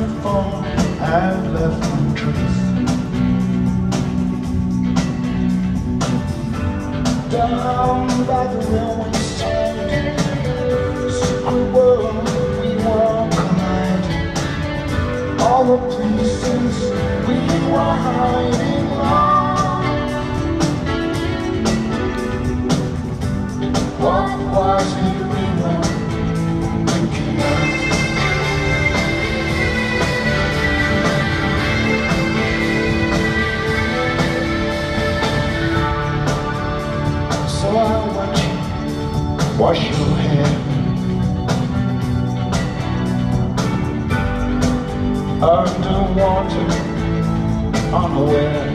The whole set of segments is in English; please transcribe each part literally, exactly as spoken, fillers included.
phone had left no trace. Down by the railway side, secret world we were colliding. All the places we were hiding long. What was it we were thinking of? So I watch you wash your hair underwater, unaware.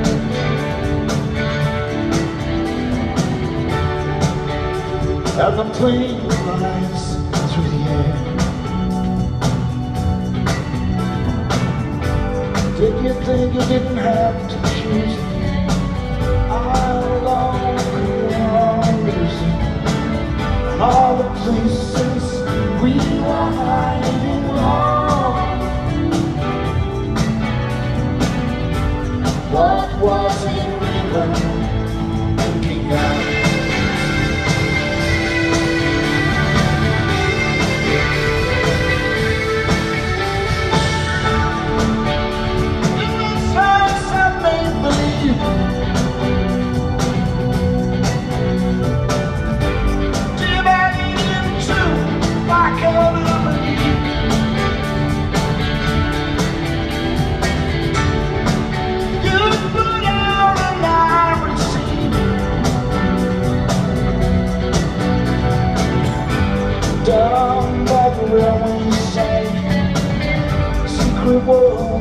As the plane flies through the air, did you think you didn't have to choose? How long could we all lose? And all the places we were hiding long. What was it we were thinking of? Innocence and make-believe, dividing into like a belief. You put out and I receive. Down by the railway side, secret world